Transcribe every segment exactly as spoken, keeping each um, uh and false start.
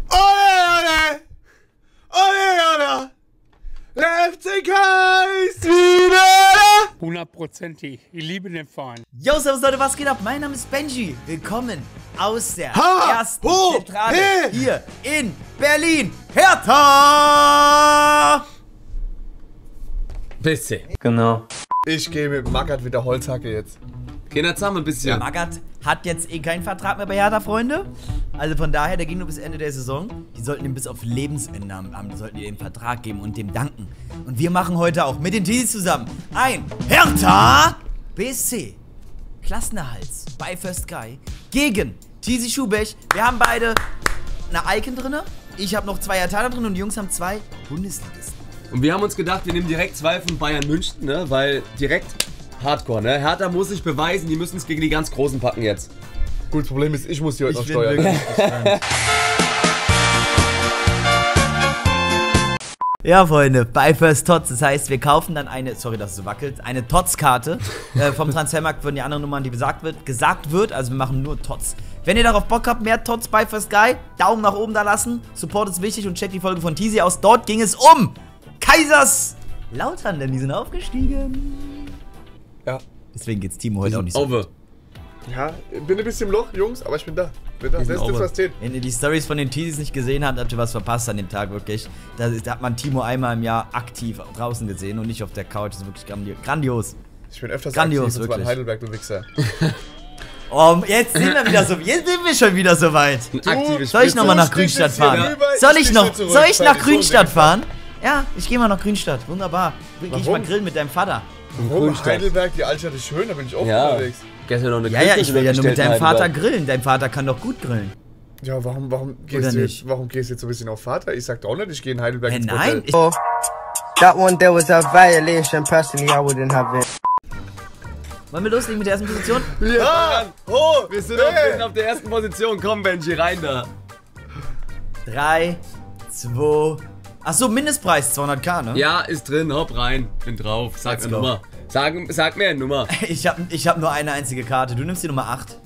Ole, ole, ole, ole. Der F C K ist wieder da. Hundertprozentig. Ich liebe den Verein. Yo, servus Leute, was geht ab? Mein Name ist Benji. Willkommen aus der Ha, ersten ho, Zentrale he. hier in Berlin. Hertha! Bisschen. Genau. Ich gehe mit Magath mit der Holzhacke jetzt. Gehen wir zusammen ein bisschen. Magath hat jetzt eh keinen Vertrag mehr bei Hertha, Freunde. Also von daher, der ging nur bis Ende der Saison. Die sollten ihm bis auf Lebensende haben, die sollten ihm den Vertrag geben und dem danken. Und wir machen heute auch mit den Tees zusammen ein Hertha B S C Klassenerhalt bei First Sky gegen Tizi Schubeck. Wir haben beide eine Icon drin. Ich habe noch zwei Hertha drin und die Jungs haben zwei Bundesligisten. Und wir haben uns gedacht, wir nehmen direkt zwei von Bayern München, ne? Weil direkt Hardcore, ne? Hertha muss sich beweisen, die müssen es gegen die ganz Großen packen jetzt. Gut, das Problem ist, ich muss die heute noch Ich bin steuern. wirklich gespannt. Ja, Freunde, bei First Tots, das heißt, wir kaufen dann eine, sorry, dass es so wackelt, eine Tots-Karte. äh, vom Transfermarkt würden die anderen Nummern, die besagt wird, gesagt wird, also wir machen nur Tots. Wenn ihr darauf Bock habt, mehr Tots bei First Sky, Daumen nach oben da lassen, Support ist wichtig und checkt die Folge von Tizi aus. Dort ging es um Kaiserslautern, denn die sind aufgestiegen. Ja. Deswegen geht's Timo heute auch nicht so. Over. Ja, bin ein bisschen im Loch, Jungs, aber ich bin da. Bin da. Das ist das, was zählt. Wenn ihr die Stories von den Teasys nicht gesehen habt, habt ihr was verpasst an dem Tag, wirklich. Da, da hat man Timo einmal im Jahr aktiv draußen gesehen und nicht auf der Couch. Das ist wirklich grandi grandios. Ich bin öfters Grandios, aktiv, und zwar in wirklich. Heidelberg, du Wichser. Oh, jetzt sind wir wieder so, jetzt sind wir schon wieder so weit. Ein aktives Soll ich nochmal nach Du stichst Grünstadt jetzt hier fahren? rüber, Soll ich ich stich noch, hier zurück. soll ich nach Fertig, so, Grünstadt Digga. fahren? Ja, ich gehe mal nach Grünstadt. Wunderbar. Geh ich Warum? mal grillen mit deinem Vater. Warum? Grünstadt. Heidelberg, die Altstadt ist schön, da bin ich oft Ja. unterwegs. Gestern noch eine Ja, ja, ich will ja nur mit bestellt in deinem Vater Heidelberg. grillen. Dein Vater kann doch gut grillen. Ja, warum, warum, Oder gehst du nicht? jetzt, warum gehst du jetzt so ein bisschen auf Vater? Ich sag doch nicht, ich gehe in Heidelberg Hä, ins nein, Hotel. ich, That one there was a violation. Personally, I wouldn't have it. wollen wir loslegen mit der ersten Position? Ah, oh, Wir sind auf, wir sind auf der ersten Position. Komm, Benji, rein da. drei, zwei, achso, Mindestpreis zweihunderttausend, ne? Ja, ist drin, hopp rein. Bin drauf. Sag Let's eine go. Nummer. Sag, sag mir eine Nummer. Ich hab, ich hab nur eine einzige Karte. Du nimmst die Nummer acht.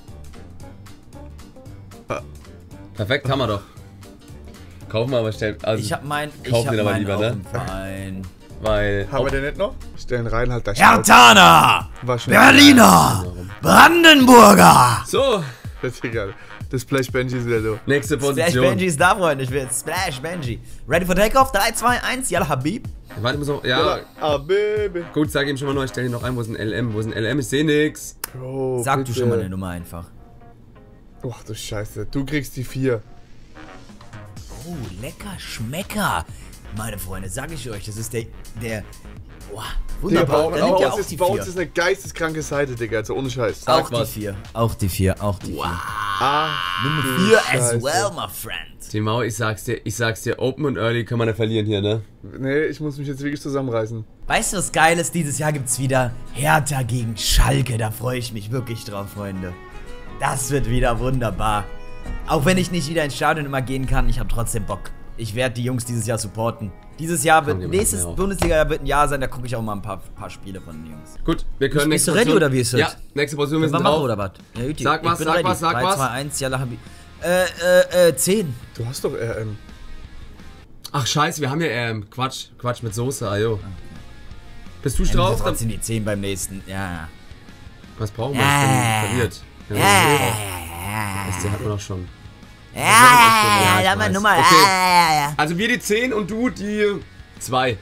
Perfekt, haben wir doch. Kaufen wir aber schnell. Also, Ich hab mein, ich kaufen hab den aber meinen lieber, auch ne? im Verein. weil. haben wir den nicht noch? Stellen rein, halt da Herthaner! War schnell. Berliner! Brandenburger! So, Das ist egal. Das Splash Benji ist wieder so. nächste Splash Position. Benji ist da, Freunde. Ich will Splash Benji. Ready for Takeoff? drei, zwei, eins, Yalla Habib. Warte, muss noch. Ja, Ah, Baby. gut, sag ihm schon mal neu. Ich stell ihn noch ein. Wo ist ein L M? Wo ist ein L M? Ich seh nix. Bro, Sag bitte. du schon mal eine Nummer einfach. Ach du Scheiße, du kriegst die vier. Oh, lecker Schmecker. Meine Freunde, sag ich euch, das ist der, der, boah, Digga, bei, wunderbar. Da nimmt uns ja auch ist, die bei uns vier. ist eine geisteskranke Seite, Digga, also ohne Scheiß. Sag Auch die was. vier, auch die vier, auch die vier. Ah, Nummer du vier as Scheiße. well, my friend. Timau, ich sag's dir, ich sag's dir, Open und Early können wir nicht verlieren hier, ne? Nee, ich muss mich jetzt wirklich zusammenreißen. Weißt du, was geil ist? Dieses Jahr gibt's wieder Hertha gegen Schalke. Da freue ich mich wirklich drauf, Freunde. Das wird wieder wunderbar. Auch wenn ich nicht wieder ins Stadion immer gehen kann, ich habe trotzdem Bock. Ich werde die Jungs dieses Jahr supporten. Dieses Jahr wird, Komm, die nächstes machen wir auch. Bundesliga wird ein Jahr sein, da gucke ich auch mal ein paar, paar Spiele von den Jungs. Gut, wir können Bist du nächste ready Position- oder wie ist es? Ja, nächste Position, wir Können wir sind machen drauf. oder was? Ja, gut, Sag ich was, bin sag ready. was, sag drei, was. zwei, eins, Yalla Habib. Äh, äh, äh, zehn. Du hast doch R M. Ach scheiße, wir haben ja ähm, Quatsch, Quatsch mit Soße, ajo. Bist du Dann drauf? ist trotzdem die zehn beim nächsten. Ja. Was brauchen wir? Ja. Ist verliert. Ja, Ja, das hat man doch schon. ja, Ja, ja, ich ja, weiß. Nummer. Okay. Ja, ja, ja. Also wir die zehn und du die zwei.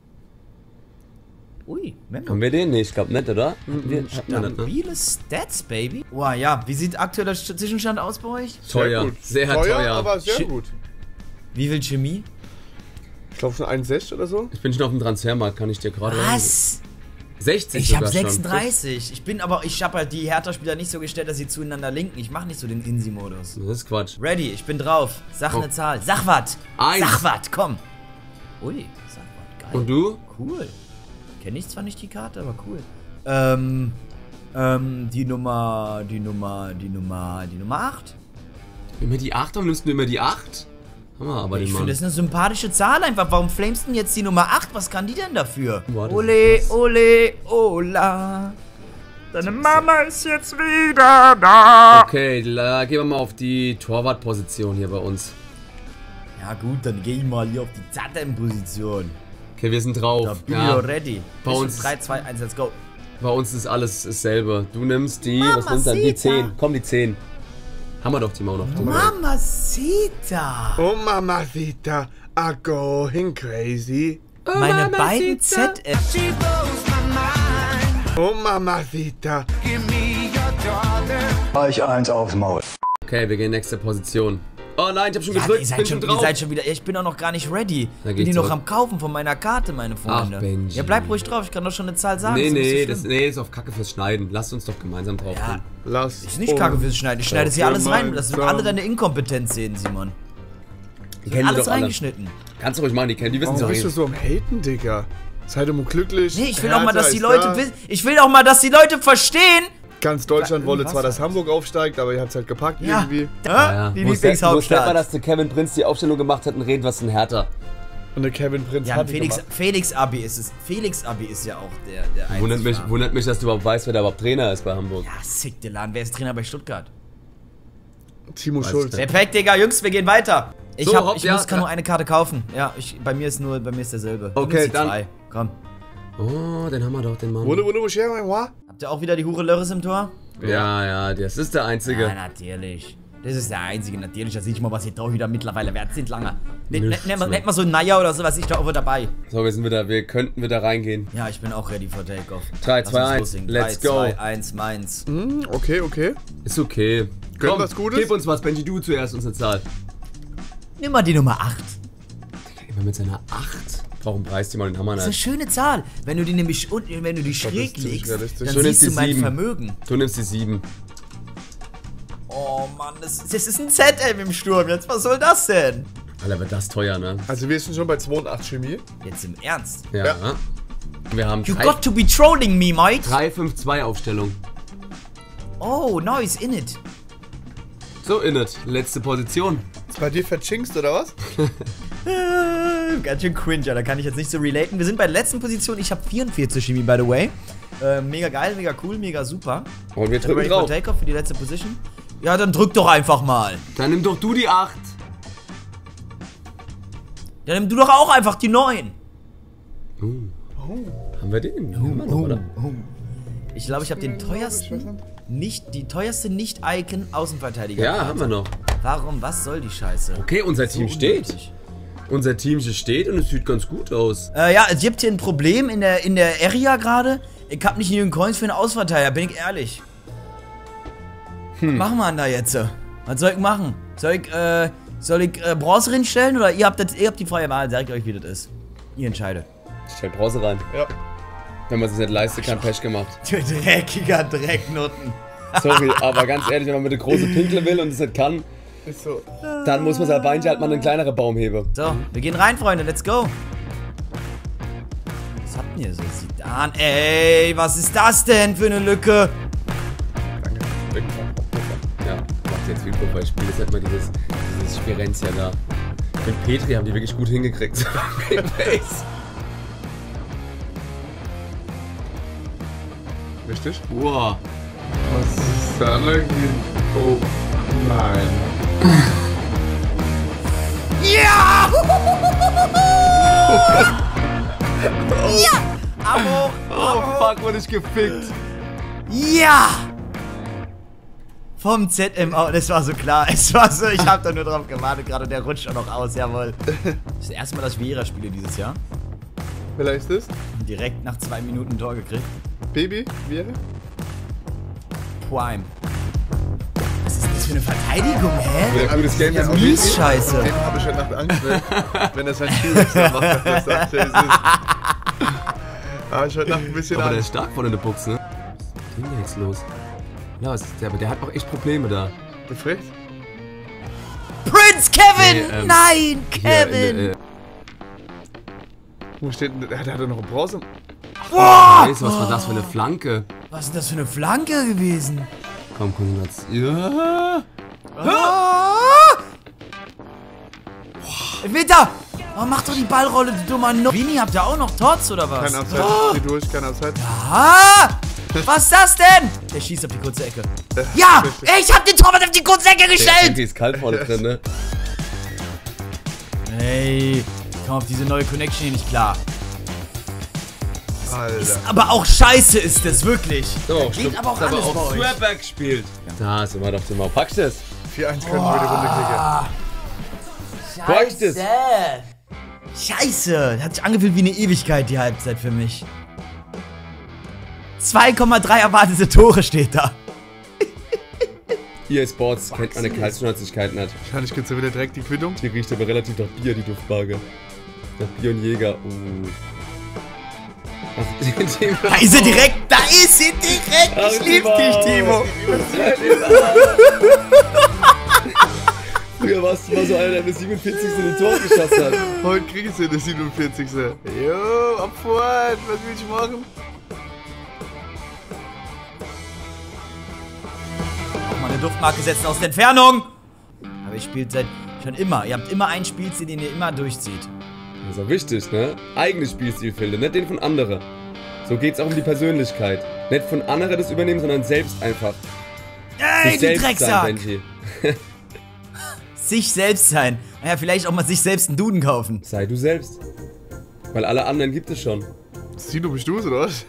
Ui, Memo. Haben wir den? Nee, ich glaube nicht, oder? Hatten wir, hatten wir nicht, ne? Stabile Stats, Baby. Boah, ja. Wie sieht aktueller Sch- Zwischenstand aus bei euch? Teuer, gut. sehr teuer. teuer. aber sehr Shit. gut. Wie viel Chemie? Ich glaube schon eins Komma sechs oder so. Ich bin schon auf dem Transfermarkt, kann ich dir gerade Was? sechzig Ich habe sogar schon. sechsunddreißig. Ich bin aber, ich habe halt die Hertha-Spieler nicht so gestellt, dass sie zueinander linken. Ich mache nicht so den Insi-Modus. Das ist Quatsch. Ready, ich bin drauf. Sag Oh. eine Zahl. Sag wat. Eins. Sag wat, komm. Ui, sag wat. Geil. Und du? Cool. Kenne ich zwar nicht die Karte, aber cool. Ähm, ähm, die Nummer, die Nummer, die Nummer, die Nummer acht. Immer die acht, warum nimmst du immer die acht? Hammer, aber Ich den finde, Mann. das ist eine sympathische Zahl einfach. Warum flamest du denn jetzt die Nummer acht? Was kann die denn dafür? Boah, das Ole, ist krass. ole, ola. Deine Mama ist jetzt wieder da. Okay, la- gehen wir mal auf die Torwartposition hier bei uns. Ja gut, dann gehe ich mal hier auf die Z M-Position. Okay, wir sind drauf. Da bin Ja. ich ready. Bei uns- drei, zwei, eins, let's go. Bei uns ist alles dasselbe. Du nimmst die, Mama was nimmt dann? Die Sita. zehn. Komm, die zehn. Haben wir doch die mal noch. Die mal Mamacita. Oh, Mamacita, I'm going crazy. Meine beiden Z M. Oh, Mamacita. Euch eins aufs Maul. Okay, wir gehen nächste Position. Oh nein, ich hab schon Ja, gedrückt. ihr Ich seid, bin schon, schon ihr drauf. seid schon wieder. Ich bin auch noch gar nicht ready. Dann geh Bin ich die noch zurück. am Kaufen von meiner Karte, meine Freunde. Ach, Benji. Ja, bleib ruhig drauf. Ich kann doch schon eine Zahl sagen. Nee, ist nicht so nee, schlimm. das nee, ist auf Kacke fürs Schneiden. Lasst uns doch gemeinsam drauf Ja, gehen. Lass ist nicht kacke fürs Schneiden. Ich schneide es hier alles rein. Das sind alle gemeinsam. deine Inkompetenz sehen, Simon. Die kennen die Alles doch alle. reingeschnitten. Kannst du ruhig machen, die kennen, die wissen Warum es bist du auch. so am Haten, Digga? Seid immer glücklich. Nee, ich will auch mal, Hertha dass die ist Leute da. wissen. Ich will auch mal, dass die Leute verstehen. Ganz Deutschland wolle Was zwar, dass heißt Hamburg aufsteigt, aber ihr habt es halt gepackt Ja, irgendwie. ja, Ja, die wo stellt- Wo stellt man, Lieblingshauptstadt. dass der Kevin Prinz die Aufstellung gemacht hat und redet, was ein Hertha? Und der Kevin Prinz Ja, hat die Felix, gemacht. Felix Abi ist es. Felix Abi ist ja auch der, der einzige. Wundert mich, wundert mich, dass du überhaupt weißt, wer da überhaupt Trainer ist bei Hamburg. Ja, sick, der Laden. Wer ist Trainer bei Stuttgart? Timo Weiß Schulz. ich nicht. Perfekt, Digga. Jungs, wir gehen weiter. Ich, So, hab, hopp, ich ja, muss, kann ja. nur eine Karte kaufen. Ja, ich, bei mir ist nur, bei mir ist derselbe. Du Okay, nimmst die dann- Zwei. Komm. Oh, den haben wir doch, den Mann. Wulle, wulle, wulle, mein Wa? Habt ihr auch wieder die Hure Lörres im Tor? Ja, ja, das ist der Einzige. Ja, natürlich. Das ist der einzige, natürlich. Da sehe ich mal, was die Torhüter mittlerweile wert sind, lange. Nennt Nichts ne, ne, mehr. ne, mal so ein Naja oder sowas, ich da auch dabei. So, wir sind wieder, wir könnten wieder reingehen. Ja, ich bin auch ready for Takeoff. Drei, Lass zwei, uns eins, loslegen. let's Drei, go. zwei, eins, meins. Hm, okay, okay. Ist okay. Gönn Komm, was Gutes? Gib uns was, Benji, du zuerst uns eine Zahl. Nimm mal die Nummer acht. Immer mit seiner acht. Warum preist die mal den Hammer Das ist eine nicht? schöne Zahl. Wenn du die nämlich unten, wenn du die schräg ziemlich legst, realistisch. dann Du nimmst siehst du die mein sieben. Vermögen. Du nimmst die sieben. Oh Mann, das, das ist ein Z M im Sturm. Jetzt, was soll das denn? Alter, wird das teuer, ne? Also wir sind schon bei zwei Komma acht Chemie. Jetzt im Ernst. Ja. Ja. Wir haben You drei- got to be trolling me, mate. drei fünf zwei Aufstellung. Oh, nice, in it. So, Innet. Letzte Position. Ist bei dir verchinkst oder was? Äh, Ganz schön cringe, da kann ich jetzt nicht so relaten. Wir sind bei der letzten Position. Ich habe vierundvierzig Chemie, by the way. Äh, mega geil, mega cool, mega super. Und wir drücken Ready for drauf. Takeoff für die letzte Position? Ja, dann drück doch einfach mal. Dann nimm doch du die acht. Dann nimm du doch auch einfach die neun. Haben wir den? Haben wir noch, oder? Ich glaube, ich habe den teuersten, nicht, die teuerste Nicht-Icon-Außenverteidiger. Ja, haben wir noch. Warum? Was soll die Scheiße? Okay, unser Team steht. Unnötig. Unser Team steht und es sieht ganz gut aus. Äh, ja, es gibt hier ein Problem in der, in der Area gerade. Ich hab nicht genügend Coins für einen Ausverteiler, bin ich ehrlich. Hm. Was machen wir denn da jetzt? Was soll ich machen? Soll ich, äh, soll ich äh, Bronze hinstellen oder ihr habt, das, ihr habt die freie Wahl? Sag ich euch, wie das ist. Ihr entscheidet. Stell Bronze rein. Ja. Wenn man es nicht leistet, kann Pech gemacht. Du dreckiger Drecknutten. Sorry, aber ganz ehrlich, wenn man mit der große Pinkle will und es nicht kann, Ist so. dann muss man sein Beinchen halt mal einen kleineren Baum heben. So, wir gehen rein, Freunde, let's go. Was habt ihr so? Sieht an. Ey, was ist das denn für eine Lücke? Ja, macht jetzt viel Puffer. Ich spiele jetzt halt mal dieses, dieses Spirenzia da. Mit Petri haben die wirklich gut hingekriegt. Base. Richtig? Wow. Was ist da eigentlich? Oh nein. Ja! Ja! Abo! Oh fuck, wurde ich gefickt. Ja! Vom Z M O, das war so klar. Es war so, ich hab da nur drauf gewartet, gerade der rutscht auch noch aus, jawohl. Das ist das erste Mal, dass ich Viera spiele dieses Jahr. Vielleicht ist Und direkt nach zwei Minuten ein Tor gekriegt. Baby, wäre? Prime. Was ist das für eine Verteidigung, hä? Wieder gutes Game. Ja, das mies scheiße. Den habe ich halt nach Angst, wenn, wenn er sein Spielwechsel macht, das sagt er, es ist. Aber ich heute Nacht ein bisschen Aber der ist Angst. stark vorne in der Box, ne? Was ist denn da jetzt los? Ja, was ist der, aber der hat auch echt Probleme da. Befragt? Prince Kevin! Nee, ähm, Nein, Hier in Kevin! der, äh, Wo steht denn? Der hat doch noch einen Bronze. Boah! Scheiße, was war das für eine Flanke? Was ist das für eine Flanke gewesen? Komm, Konzentration. Ja. Ah! Winter! Oh, mach doch die Ballrolle, du dummer No. Vini, habt ihr auch noch Tots oder was? Kein Abseits, Oh. geh durch, kein Abseits. Ah! Was ist das denn? Der schießt auf die kurze Ecke. Ja! Ich hab den Torwart auf die kurze Ecke Der gestellt! ist kalt vorne drin, ne? Hey, ich komme auf diese neue Connection hier nicht klar. Alter. Aber auch scheiße ist das, wirklich. So, Geht stimmt. aber auch Ist alles bei euch. Swapback gespielt. Da ist immer doch den Mau. Packst du das? vier eins können wir die Runde klicken. Packst du das? Scheiße, das hat sich angefühlt wie eine Ewigkeit, die Halbzeit für mich. zwei Komma drei erwartete Tore steht da. E A Sports kennt meine Kaltschnäuzigkeiten nicht. Wahrscheinlich gibt's ja wieder direkt die Quittung. Die riecht aber relativ nach Bier, die Duftwaage. Nach Bier und Jäger. Uh. Da ist sie direkt, da ist sie direkt. Ich lieb dich, Timo. Früher warst du mal so einer, der das siebenundvierzigste in den Tor geschossen hat. Heute krieg ich sie, das siebenundvierzigste Jo, Abfahrt, was will ich machen? Auch mal eine Duftmarke setzen aus der Entfernung. Aber ihr spielt seit schon immer. Ihr habt immer einen Spielstil, den ihr immer durchzieht. Das ist auch wichtig, ne? Eigene Spielstilfilter, nicht den von anderen. So geht's auch um die Persönlichkeit. Nicht von anderen das übernehmen, sondern selbst einfach. Ey, Sich du selbst Drecksack! sein, Benji. Sich selbst sein. Naja, vielleicht auch mal sich selbst einen Duden kaufen. Sei du selbst. Weil alle anderen gibt es schon. Sino, bist du's, oder was?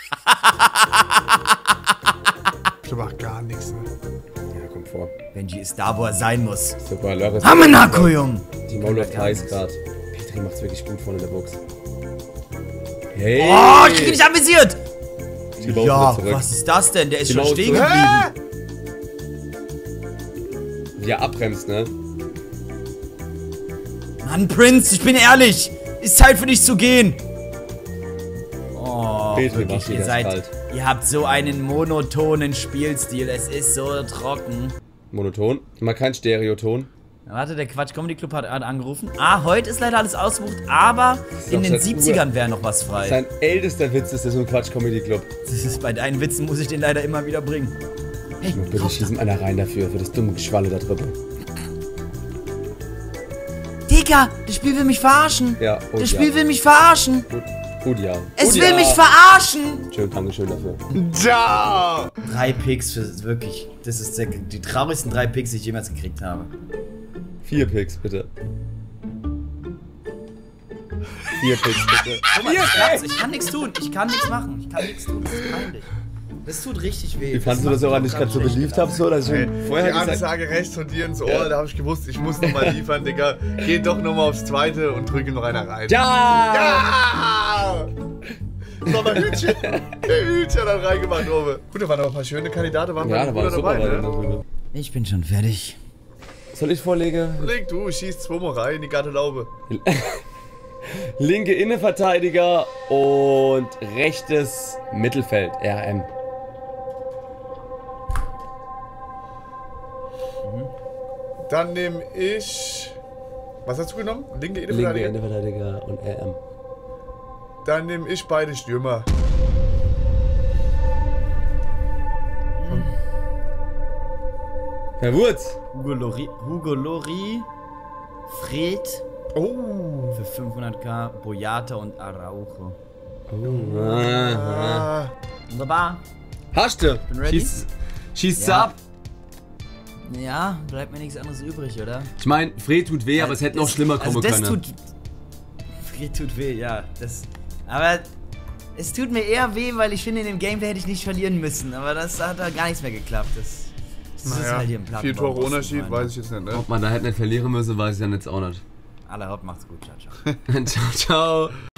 Ich mach gar nichts, ne? Ja, kommt vor. Benji ist da, wo er sein muss. Super, Lörres. Hamanako, Jung! Die Maul läuft heiß grad. Petri macht's wirklich gut vorne in der Box. Hey! Oh, ich krieg ihn nicht anvisiert! Die Maus Ja, wieder zurück. was ist das denn? Der ist Die schon Maus stehen zurück. geblieben. Wie er abbremst, ne? Mann, Prince, ich bin ehrlich. Ist Zeit für dich zu gehen. Oh, Petri wirklich, macht ihr wieder seid... kalt. Ihr habt so einen monotonen Spielstil. Es ist so trocken. Monoton. Mal kein Stereoton. Warte, der Quatsch Comedy Club hat hat angerufen. Ah, heute ist leider alles ausgebucht, aber in doch den seit siebzigern wäre noch was frei. Sein ältester Witz ist das so ein Quatsch-Comedy-Club. Das ist, bei deinen Witzen muss ich den leider immer wieder bringen. Hey, Bitte kauf schießen einer rein dafür, für das dumme Geschwalle da drüben. Digga, das Spiel will mich verarschen. Ja, oh Das ja. Spiel will mich verarschen. Gut, gut ja. Es Gut, will ja. mich verarschen. Schön, Dankeschön dafür. Ciao! Drei Picks für wirklich. Das ist der, die traurigsten drei Picks, die ich jemals gekriegt habe. Vier Picks, bitte. Vier Picks, bitte. Guck mal, ich, kann's, ich kann nichts tun. Ich kann nichts machen. Ich kann nichts tun. Das ist peinlich. Das tut richtig weh. Wie fandest du das auch, an ich gerade so beliebt habe, so, dass ich Ey, schon die vorher gesagt Ansage rechts von dir ins Ohr, Ja. da hab ich gewusst, ich muss nochmal liefern, Digga. Geh doch nochmal aufs zweite und drücke noch einer rein. Ja! Ja! So, mein Hütchen. Der Hütchen hat reingemacht, oben. Gut, da waren noch ein paar schöne Kandidaten, waren Ja, bei da dem war Bruder super dabei, dabei, ne? darüber. Ich bin schon fertig. Soll ich vorlegen? Leg du, schießt zweimal rein in die Gartelaube. Linke Innenverteidiger und rechtes Mittelfeld, R M. Dann nehme ich... Was hast du genommen? Linke Linke Innenverteidiger? Innenverteidiger und R M. Dann nehme ich beide Stürmer. Herr Wurz. Hugo Lori, Hugo Lori, Fred Oh. für fünfhunderttausend, Boyata und Araujo. Oh. Ah. Ah. Wunderbar. Hast du? Bin ready? Schieß, schießt Ja. ab. Ja, bleibt mir nichts anderes übrig, oder? Ich meine, Fred tut weh, aber es hätte noch schlimmer kommen also das können. Tut, Fred tut weh, ja. Das, aber es tut mir eher weh, weil ich finde, in dem Gameplay hätte ich nicht verlieren müssen. Aber das hat da gar nichts mehr geklappt. Das, das ist Naja, halt hier im Plattenbau. vier Tore Boston, Unterschied, meine. weiß ich jetzt nicht, ne? Ob man da hätte nicht verlieren müssen, weiß ich dann jetzt auch nicht. Aller Haut macht's gut, ciao, ciao. Ciao, ciao.